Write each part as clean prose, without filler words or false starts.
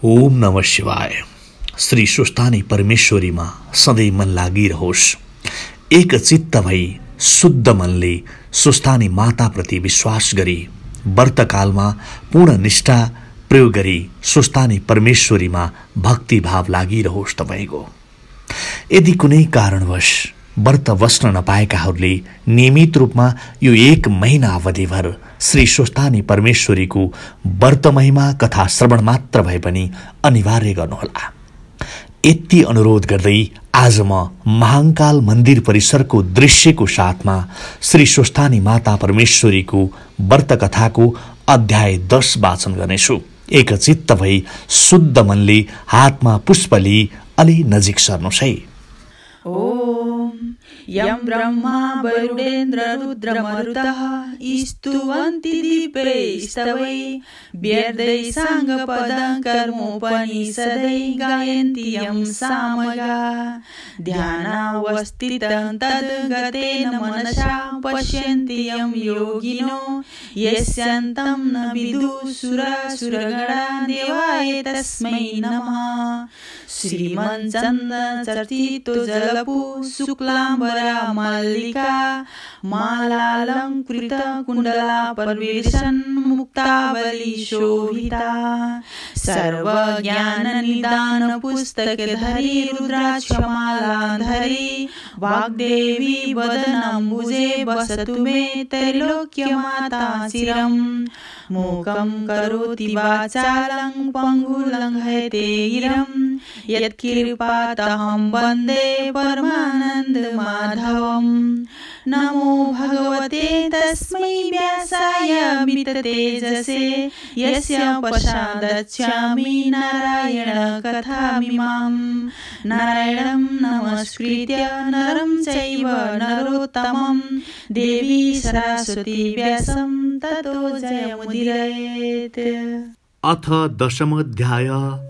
ओम नमः शिवाय। श्री सुस्तानी परमेश्वरीमा सधैँ मन लागिरहोस्। एक चित्त भई शुद्ध मनले सुस्तानी माताप्रति विश्वास गरी व्रतकालमा पूर्ण निष्ठा प्रयोग गरी सुस्तानी परमेश्वरीमा भक्तिभाव लागिरहोस् तपाईको। यदि कुनै कारणवश व्रत बस्न नपाएकाहरूले नियमित रूपमा यो 1 महिना अवधिभर श्री सुस्तानी परमेश्वरीको व्रत महिमा कथा श्रवण मात्र भए पनि अनिवार्य गर्नुहोला। यति अनुरोध गर्दै आज म महाकाल मन्दिर परिसरको दृश्यको साथमा श्री सुस्तानी माता परमेश्वरीको व्रत कथाको अध्याय 10 वाचन गर्नेछु। एक चित्त भई शुद्ध मनले हातमा पुष्प लिई अलि नजिक सर्नुहोस् है। ओम यं ब्रह्मा वरुणेन्द्र रुद्र मरुतः स्तुवन्ति दिव्यै स्तवै व्यर्दै साङ्ग पदं कर्मोपनिषदै गायन्ति यं सामगा ध्यानावस्थितं तद्गतेन मनसा पश्यन्ति यं योगिनो यस्यान्तं न विदुः सुरगणा देवाय तस्मै नमः। श्रीमन्चन्दनचर्चितो जलपु शुक्लाम्बरा मल्लिका मालालङ्कृत कुण्डला परिवेशन् मुक्तावली शोभिता सर्वज्ञाननिदान पुस्तकधरी रुद्राक्षमालाधरी वाग्देवी वदनाम्बुजे वसतु मे त्रैलोक्यमाता चिरम्। मूकं करोति वाचालं पङ्गुलङ्घयते गिरं यत्कृपातहं वन्दे परमानन्दमाधवम्। नमो भगवते तस्मै व्यासाय मिततेजसे यस्य पश्चादच्छामि नारायण कथामिमाम्। नारायणं नमस्कृत्य नरं चैव नरोत्तमं देवी सरस्वती व्यासं ततो जयमुदीरयेत्। अथ 10 अध्याय।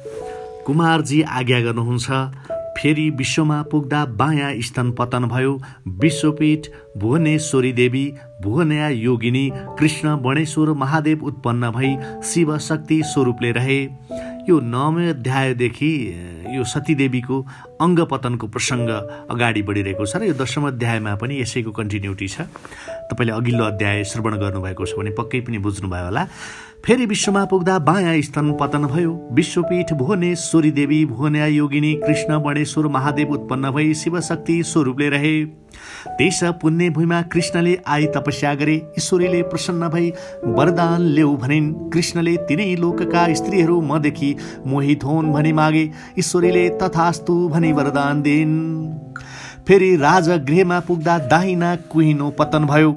कुमारजी आज्ञा गर्नुहुन्छ। फेरि विश्वमा पुग्दा बायाँ स्तन पतन भयो। विश्वपीठ भुवनेश्वरी देवी भुवनया योगिनी कृष्ण बणेश्वर महादेव उत्पन्न भई शिव शक्ति स्वरूपले रहे। यो 9औं अध्यायदेखि यो सतीदेवीको अङ्ग पतनको प्रसङ्ग अगाडि बढिरहेको छ र यो 10औं अध्यायमा पनि यसैको कन्टिन्युटी छ। तपाईँले अघिल्लो अध्याय श्रवण गर्नुभएको छ भने पक्कै पनि बुझ्नुभयो होला। फेरि विश्वमा पुग्दा बायाँ स्तन पतन भयो। विश्वपीठ भुवनेश्वरी देवी भुवनया योगिनी कृष्ण बणेश्वर महादेव उत्पन्न भई शिवशक्ति स्वरूपले रहे। त्यस पुण्य भूमिमा कृष्णले आई तपस्या गरे। ईश्वरीले प्रसन्न भई वरदान ल्याऊ भनिन्। कृष्णले तिनै लोकका स्त्रीहरू मदेखि मोहित होन् भनी मागे। ईश्वरीले तथास्तु भनी वरदान दिइन्। फेरि राजगृहमा पुग्दा दाहिना कुहिनो पतन भयो।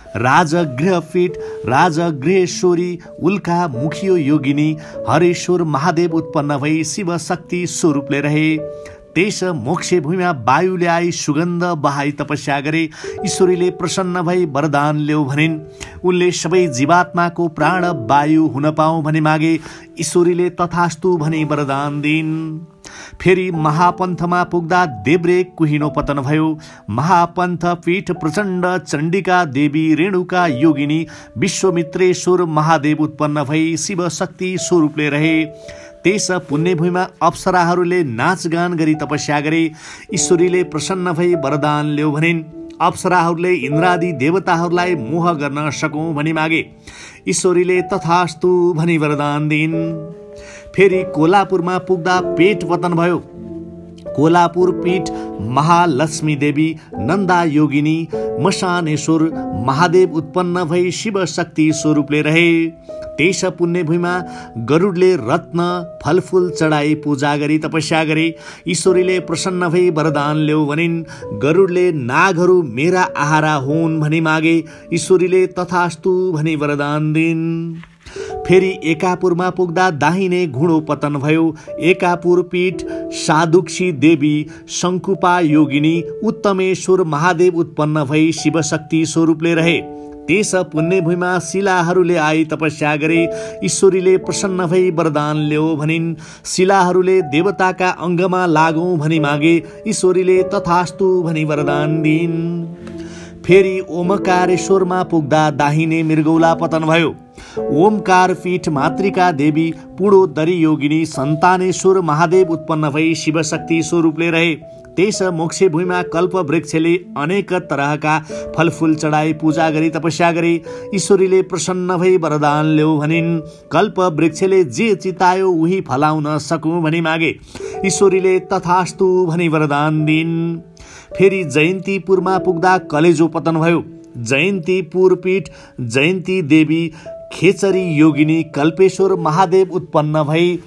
राजगृहपीठ राजगृहेश्वरी उल्का मुखियो योगिनी हरेश्वर महादेव उत्पन्न भई शिवशक्ति स्वरूपले रहे। त्यस मोक्ष भूमिमा वायुले आई सुगन्ध बहाई तपस्या गरे। ईश्वरीले प्रसन्न भई वरदान ल्याऊ भनिन्। उनले सबै जीवात्माको प्राण वायु हुन पाऊँ भनी मागे। ईश्वरीले तथास्तु भनी वरदान दिइन्। फेरि महापन्थमा पुग्दा देब्रे कुहिनो पतन भयो। महापन्थ पीठ प्रचण्ड चण्डिका देवी रेणुका योगिनी विश्वमित्रेश्वर महादेव उत्पन्न भई शिवशक्ति स्वरूपले रहे। त्यस पुण्यभूमिमा अप्सराहरूले नाचगान गरी तपस्या गरे। ईश्वरीले प्रसन्न भई वरदान ल्याऊ भनिन्। अप्सराहरूले इन्द्रादि देवताहरूलाई मोह गर्न सकौँ भनी मागे। ईश्वरीले तथास्तु भनी वरदान दिइन्। फेरि कोल्हापुरमा पुग्दा पेट पतन भयो। कोल्हापुर पीठ महालक्ष्मी देवी नन्दा योगिनी मशानेश्वर महादेव उत्पन्न भई शिवशक्ति स्वरूपले रहे। त्यस पुण्यभूमिमा गरुडले रत्न फलफुल चढाई पूजा गरी तपस्या गरे। ईश्वरीले प्रसन्न भई वरदान ल्याऊ भनिन्। गरुडले नागहरू मेरा आहारा हुन् भनी मागे। ईश्वरीले तथास्तु भनी वरदान दिइन्। फेरि एकापुरमा पुग्दा दाहिने घुँडो पतन भयो। एकापुर पीठ साधुक्षी देवी शङ्कुपा योगिनी उत्तमेश्वर महादेव उत्पन्न भई शिवशक्ति स्वरूपले रहे। त्यस पुण्यभूमिमा शिलाहरूले आई तपस्या गरे। ईश्वरीले प्रसन्न भई वरदान ल्याऊ भनिन्। शिलाहरूले देवताका अङ्गमा लागौँ भनी मागे। ईश्वरीले तथास्तु भनी वरदान दिइन्। फेरि ओमकारेश्वरमा पुग्दा दाहिने मृगौला पतन भयो। ओमकार पीठ मातृका देवी पुडोदरी योगिनी सन्तानेश्वर महादेव उत्पन्न भई शिवशक्ति स्वरूपले रहे। त्यस मोक्षे भूमिमा कल्प वृक्षले अनेक तरहका फलफूल चढाई पूजा गरी तपस्या गरे। ईश्वरीले प्रसन्न भई वरदान ल्याऊ भनिन्। कल्प वृक्षले जे चितायो उही फलाउन सकूँ भनी मागे। ईश्वरीले तथास्तु भनी वरदान दिन्। फेरि जयन्तीपुरमा पुग्दा कलेजो पतन भयो। जयन्तीपुर पीठ जयन्ती देवी खेचरी योगिनी कल्पेश्वर महादेव उत्पन्न भई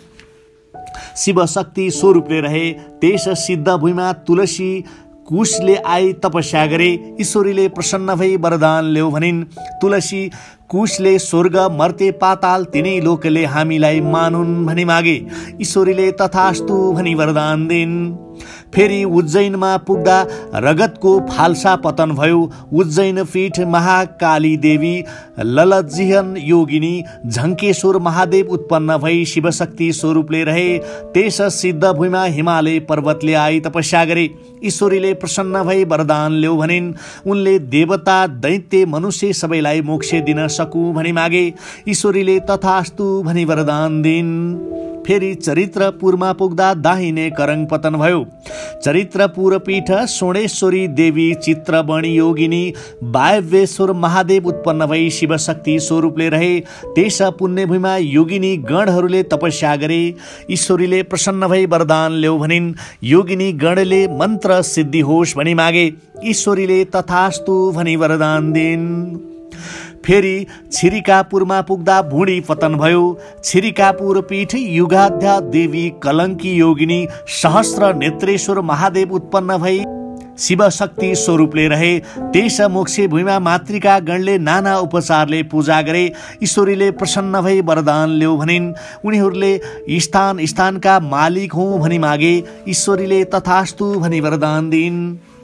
शिवशक्ति स्वरूपले रहे। त्यस सिद्ध भूमिमा तुलसी कुशले आई तपस्या गरे। ईश्वरीले प्रसन्न भई वरदान ल्याऊ भनिन्। तुलसी कुशले स्वर्ग मर्ते पाताल तिनै लोकले हामीलाई मानुन् भनी मागे। ईश्वरीले तथास्तु भनी वरदान दिन्। फेरि उज्जैनमा पुग्दा रगतको फाल्सा पतन भयो। उज्जैन पीठ महाकाली देवी ललजिहन योगिनी झङ्केश्वर महादेव उत्पन्न भई शिवशक्ति स्वरूपले रहे। त्यस सिद्ध भूमिमा हिमालय पर्वतले आई तपस्या गरे। ईश्वरीले प्रसन्न भई वरदान ल्याऊ भनिन्। उनले देवता दैत्य मनुष्य सबैलाई मोक्ष दिन सकूँ भनी मागे। ईश्वरीले तथास्तु भनी वरदान दिन्। फेरि चरित्रपुरमा पुग्दा दाहिने करङ पतन भयो। चरित्रपुर पीठ सोणेश्वरी देवी चित्रबणी योगिनी वायव्येश्वर महादेव उत्पन्न भई शिवशक्ति स्वरूपले रहे। त्यस पुण्यभूमिमा योगिनी गणहरूले तपस्या गरे। ईश्वरीले प्रसन्न भई वरदान ल्याऊ भनिन्। योगिनी गणले मन्त्र सिद्धि होस् भनी मागे। ईश्वरीले तथास्तु भनी वरदान दिन्। फेरि छिरिकापुरमा पुग्दा भुँडी पतन भयो। छिरिकापुर पीठ युगाध्या देवी कलङ्की योगिनी सहस्र नेत्रेश्वर महादेव उत्पन्न भई शिवशक्ति स्वरूपले रहे। त्यस मोक्षे भूमिमा मातृका गणले नाना उपचारले पूजा गरे। ईश्वरीले प्रसन्न भई वरदान ल्याऊ भनिन्। उनीहरूले स्थान स्थानका मालिक हौँ भनी मागे। ईश्वरीले तथास्तु भनी वरदान दिन्।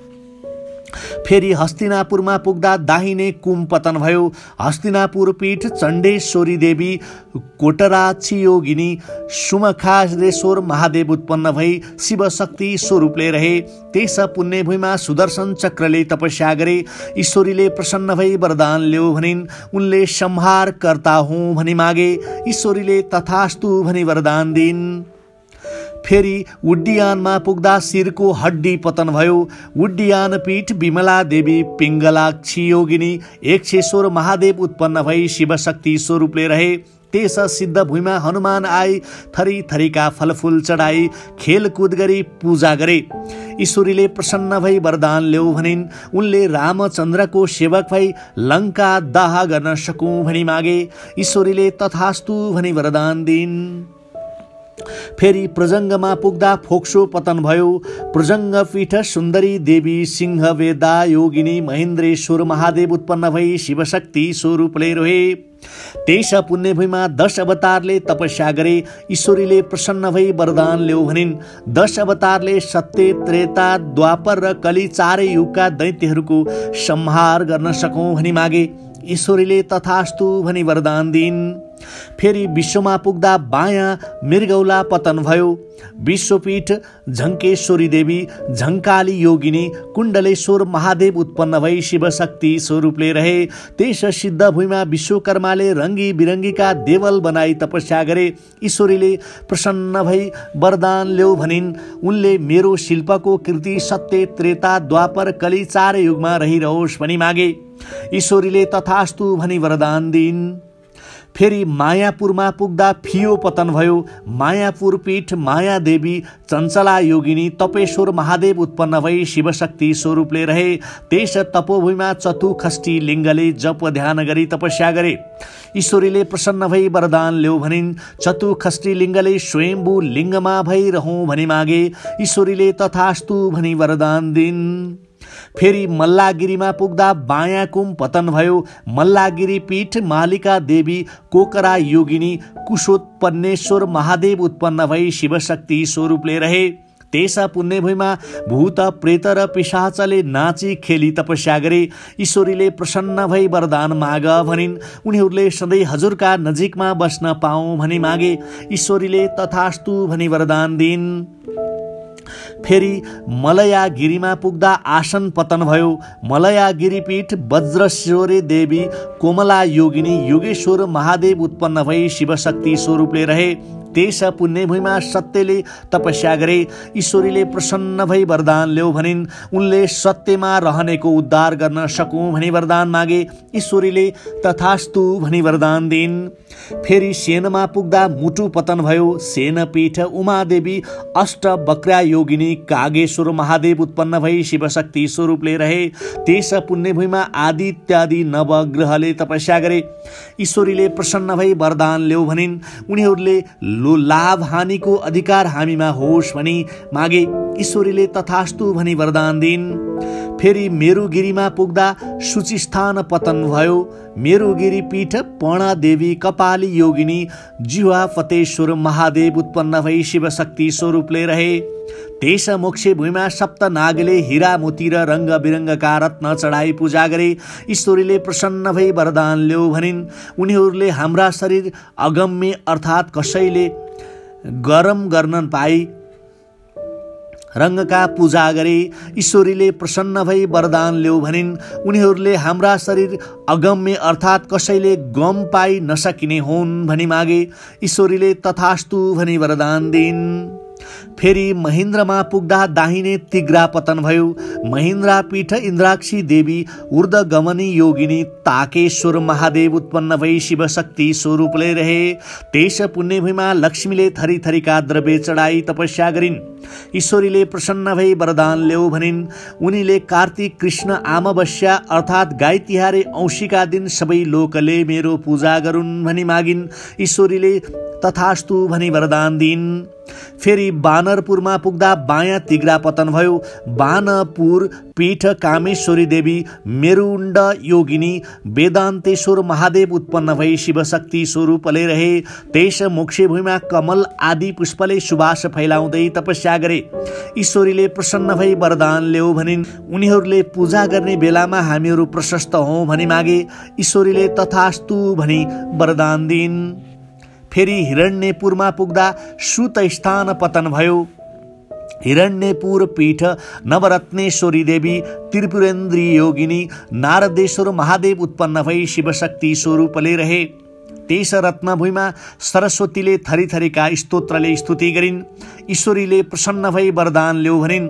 फेरि हस्तिनापुरमा पुग्दा दाहिने कुम पतन भयो। हस्तिनापुर पीठ चण्डेश्वरी देवी कोटराक्षी योगिनी सुमखारेश्वर महादेव उत्पन्न भई शिवशक्ति स्वरूपले रहे। त्यस पुण्यभूमिमा सुदर्शन चक्रले तपस्या गरे। ईश्वरीले प्रसन्न भई वरदान ल्याऊ भनिन्। उनले संहार कर्ता हुँ भनी मागे। ईश्वरीले तथास्तु भनी वरदान दिन्। फेरि उड्डियानमा पुग्दा शिरको हड्डी पतन भयो। उड्डियान पीठ विमला देवी पिङ्गलाक्षी योगिनी एकशेश्वर महादेव उत्पन्न भई शिवशक्ति स्वरूपले रहे। त्यस सिद्ध भूमिमा हनुमान आई थरी थरीका फलफूल चढाई खेलकुद गरी पूजा गरे। ईश्वरीले प्रसन्न भई वरदान ल्याऊ भनिन्। उनले रामचन्द्रको सेवक भई लङ्का दाह गर्न सकूँ भनी मागे। ईश्वरीले तथास्तु भनी वरदान दिन्। फेरि प्रजङ्गमा पुग्दा फोक्सो पतन भयो। प्रजङ्ग पीठ सुन्दरी देवी सिंहवेदा योगिनी महेन्द्रेश्वर महादेव उत्पन्न भई शिवशक्ति स्वरूपले रहे। त्यस पुण्यभूमिमा 10 अवतारले तपस्या गरे। ईश्वरीले प्रसन्न भई वरदान ल्याऊ भनिन्। 10 अवतारले सत्य त्रेता द्वापर र कली चारै युगका दैत्यहरूको संहार गर्न सकौँ भनी मागे। ईश्वरीले तथास्तु भनी वरदान दिन्। फेरि विश्वमा पुग्दा बायाँ मृगौला पतन भयो। विश्वपीठ झङ्केश्वरी देवी झङ्काली योगिनी कुण्डलेश्वर महादेव उत्पन्न भई शिवशक्ति स्वरूपले रहे। त्यस सिद्ध भूमिमा विश्वकर्माले रङ्गी बिरङ्गीका देवल बनाई तपस्या गरे। ईश्वरीले प्रसन्न भई वरदान ल्याऊ भनिन्। उनले मेरो शिल्पको कृति सत्य त्रेता द्वापर कली चारै युगमा रहिरहोस् भनी मागे। ईश्वरीले तथास्तु भनी वरदान दिन्। फेरि मायापुरमा पुग्दा फियो पतन भयो। मायापुर पीठ माया देवी चञ्चला योगिनी तपेश्वर महादेव उत्पन्न भई शिवशक्ति स्वरूपले रहे। त्यस तपोभूमिमा चतुखष्टी लिङ्गले जप ध्यान गरी तपस्या गरे। ईश्वरीले प्रसन्न भई वरदान ल्याऊ भनिन्। चतुखष्टी लिङ्गले स्वयम्भू लिङ्गमा भई रहौँ भनी मागे। ईश्वरीले तथास्तु भनी वरदान दिन्। फेरि मल्लागिरीमा पुग्दा बायाँ कुम पतन भयो। मल्लागिरी पीठ मालिका देवी कोकरा योगिनी कुशोत्पन्नेश्वर महादेव उत्पन्न भई शिवशक्ति स्वरूपले रहे। त्यस पुण्यभूमिमा भूत प्रेत र पिशाचले नाची खेली तपस्या गरे। ईश्वरीले प्रसन्न भई वरदान माग भनिन्। उनीहरूले सधैँ हजुरका नजिकमा बस्न पाऊँ भनी मागे। ईश्वरीले तथास्तु भनी वरदान दिन्। फेरि मलयागिरीमा पुग्दा आसन पतन भयो। मलयागिरीपीठ वज्रश्वरी देवी कोमला योगिनी योगेश्वर महादेव उत्पन्न भई शिवशक्ति स्वरूपले रहे। त्यस पुण्यभूमिमा सत्यले तपस्या गरे। ईश्वरीले प्रसन्न भई वरदान ल्याऊ भनिन्। उनले सत्यमा रहनेको उद्धार गर्न सकौँ भनी वरदान मागे। ईश्वरीले तथास्तु भनी वरदान दिइन्। फेरि सेनमा पुग्दा मुटु पतन भयो। सेनपीठ उमादेवी अष्टवक्रा योगिनी कागेश्वर महादेव उत्पन्न भई शिवशक्ति स्वरूपले रहे। त्यस पुण्यभूमिमा आदित्यादि नवग्रहले तपस्या गरे। ईश्वरीले प्रसन्न भई वरदान ल्याऊ भनिन्। उनीहरूले लाभ हानिको अधिकार हामीमा होस् भनी मागे। ईश्वरीले तथास्तु भनी वरदान दिइन्। फेरि मेरुगिरीमा पुग्दा सूचिस्थान पतन भयो। मेरुगिरी पीठ पर्णादेवी कपाली योगिनी जिह्वा फतेश्वर महादेव उत्पन्न भई शिवशक्ति स्वरूपले रहे। त्यस मोक्ष भूमिमा सप्त नागले हिरा मोती र रङ्ग बिरङ्गका रत्न चढाई पूजा गरे। ईश्वरीले प्रसन्न भई वरदान ल्याऊ भनिन्। उनीहरूले हाम्रा शरीर अगम्य अर्थात् कसैले गरम गर्न पाई रङ्गका पूजा गरे। ईश्वरीले प्रसन्न भई वरदान ल्याऊ भनिन्। उनीहरूले हाम्रा शरीर अगम्य अर्थात् कसैले गम पाइ नसकिने हुन् भनी मागे। ईश्वरीले तथास्तु भनी वरदान दिइन्। फेरि महेन्द्रमा पुग्दा दाहिने तिग्रा पतन भयो। महेन्द्रा पीठ इन्द्राक्षी देवी ऊर्ध्वगमनी योगिनी ताकेश्वर महादेव उत्पन्न भई शिवशक्ति स्वरूपले रहे। त्यस पुण्यभूमिमा लक्ष्मीले थरी थरीका द्रव्य चढाई तपस्या गरिन्। ईश्वरीले प्रसन्न भई वरदान ल्याऊ भनिन्। उनीले कार्तिक कृष्ण अमावस्या अर्थात् गाई तिहारे औँसीका दिन सबै लोकले मेरो पूजा गरून् भनी मागिन्। ईश्वरीले तथास्तु भनी वरदान दिइन्। फेरि बानरपुरमा पुग्दा बायाँ तिग्रा पतन भयो। बानपुर पीठ कामेश्वरी देवी मेरुण्ड योगिनी वेदान्तेश्वर महादेव उत्पन्न भई शिवशक्ति स्वरूपले रहे। त्यस मोक्ष भूमिमा कमल आदि पुष्पले सुवास फैलाउँदै तपस्या गरे। ईश्वरीले प्रसन्न भई वरदान ल्याऊ भनिन्। उनीहरूले पूजा गर्ने बेलामा हामीहरू प्रशस्त हौँ भनी मागे। ईश्वरीले तथास्तु भनी वरदान दिइन्। फेरि हिरण्यपुरमा पुग्दा सुत स्थान पतन भयो। हिरण्यपुर पीठ नवरत्नेश्वरी देवी त्रिपुरेन्द्री योगिनी नारदेश्वर महादेव उत्पन्न भई शिवशक्ति स्वरूपले रहे। त्यस रत्नभूमिमा सरस्वतीले थरी थरीका स्तोत्रले स्तुति गरिन्। ईश्वरीले प्रसन्न भई वरदान ल्याऊ भनिन्।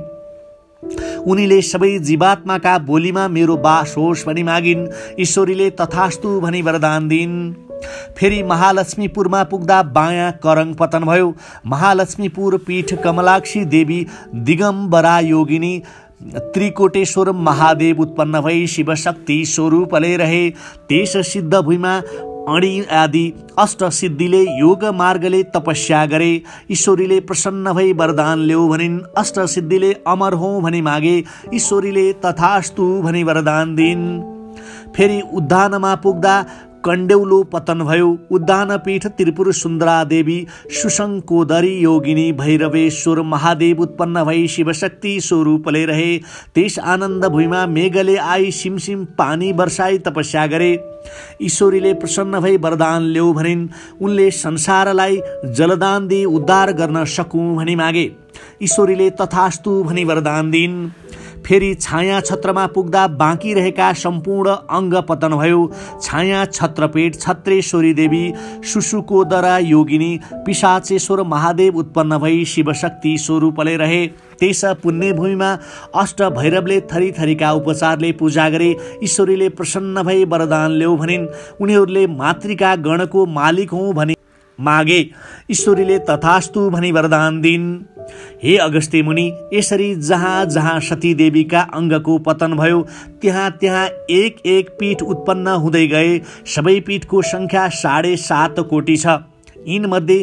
उनीले सबै जीवात्माका बोलीमा मेरो बास होस् भनी मागिन्। ईश्वरीले तथास्तु भनी वरदान दिइन्। फेरि महालक्ष्मीपुरमा पुग्दा बायाँ करङ पतन भयो। महालक्ष्मीपुर पीठ कमलाक्षी देवी दिगम्बरा योगिनी त्रिकोटेश्वर महादेव उत्पन्न भई शिवशक्ति स्वरूपले रहे। त्यस सिद्ध भूमिमा अणी आदि अष्टसिद्धिले योग मार्गले तपस्या गरे। ईश्वरीले प्रसन्न भई वरदान ल्याऊ भनिन्। अष्टसिद्धिले अमर हौँ भनी मागे। ईश्वरीले तथास्तु भनी वरदान दिइन्। फेरि उद्यानमा पुग्दा कण्डेउलो पतन भयो। उद्यान पीठ त्रिपुर सुन्दरा देवी सुशङ्कोदरी योगिनी भैरवेश्वर महादेव उत्पन्न भई शिवशक्ति स्वरूपले रहे। त्यस आनन्द भूमिमा मेघले आई सिमसिम पानी वर्षाई तपस्या गरे। ईश्वरीले प्रसन्न भई वरदान ल्याऊ भनिन्। उनले संसारलाई जलदान दिई उद्धार गर्न सकौँ भनी मागे। ईश्वरीले तथास्तु भनी वरदान दिइन्। फेरि छाया छत्रमा पुग्दा बाँकी रहेका सम्पूर्ण अङ्ग पतन भयो। छाया छत्रपेट छत्रेश्वरी देवी सुसुकोदरा योगिनी पिशाचेश्वर महादेव उत्पन्न भई शिवशक्ति स्वरूपले रहे। त्यस पुण्यभूमिमा अष्ट भैरवले थरी थरीका उपचारले पूजा गरे। ईश्वरीले प्रसन्न भई वरदान ल्याऊ भनिन्। उनीहरूले मातृका गणको मालिक हौँ भनी मागे। ईश्वरीले तथास्तु भनी वरदान दिइन्। हे अगस्त्य मुनि, यसरी जहाँ जहाँ सती देवीका अङ्गको पतन भयो त्यहाँ त्यहाँ एक एक पीठ उत्पन्न हुँदै गए। सबै पीठको सङ्ख्या 7.5 कोटी छ। यिनमध्ये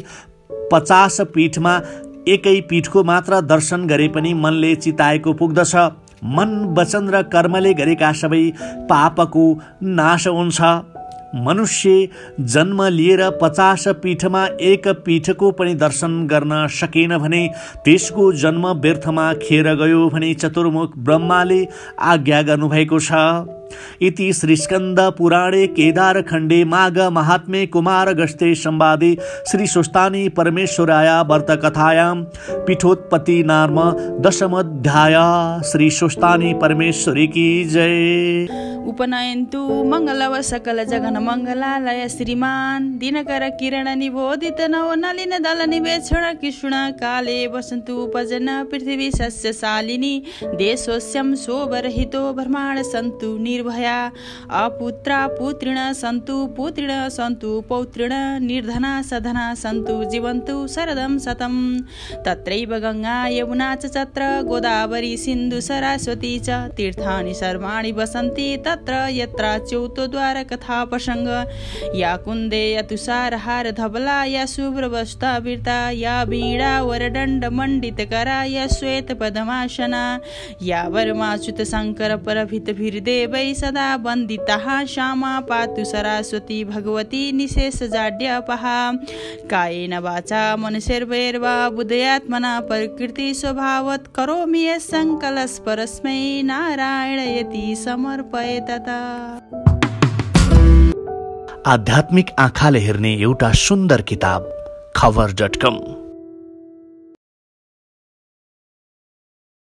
50 पीठमा एकै पीठको मात्र दर्शन गरे पनि मनले चिताएको पुग्दछ। मन वचन र कर्मले गरेका सबै पापको नाश हुन्छ। मनुष्य जन्म लिएर 50 पीठमा एक पीठको पनि दर्शन गर्न सकेन भने त्यसको जन्म व्यर्थमा खेर गयो भनी चतुर्मुख ब्रह्माले आज्ञा गर्नुभएको छ। इति श्रीस्कन्द पुराणे केदारखण्डे माघ महात्म्ये कुमारगस्ते संवादे श्रीस्वस्थानी परमेश्वराय व्रतकथायां पीठोत्पत्ति नाम दशमोऽध्याय। श्रीस्वस्थानी परमेश्वरी की जय। उपनयन्तु मङ्गलव सकल जगन मङ्गलालय श्रीमान दिनकर किरण निबोधित नव नलिन दल निवेक्षण कृष्ण काले वसन्तु उपजन पृथ्वी सस्यशालिनी देशोस्यं शोभरहितो ब्रह्माण्ड सन्तु निर्भया अपुत्रा पुत्रिण सन्तु पुत्रिण सन्तु पौत्रिण निर्धना सधना सन्तु जीवन्तु शरदं शतं। तत्रैव गङ्गा यमुना च तत्र गोदावरी सिन्धु सरस्वती च तीर्थानि सर्वाणि वसन्ति तत्र यत्र च्यौतद्वार कथा प्रसंग या कुन्दे या तुषारहार धवला या शुभ्रवस्ता वृता या वीणा वरदण्ड मण्डितकरा या श्वेत पद्मासना या वर्माच्युत शंकर परभितभिर्देवै सदा वन्दिताः श्यामा पातु सरस्वती भगवती निशेषजाड्यपहा कायेन वाचा मनसेर्वैर्वा बुद्धयात्मना प्रकृति स्वभावत् करोमि यत्सङ्कल्पस्परस्मै नारायणयति समर्पये तथा। आध्यात्मिक आँखाले हेर्ने एउटा सुन्दर किताब खबर.com।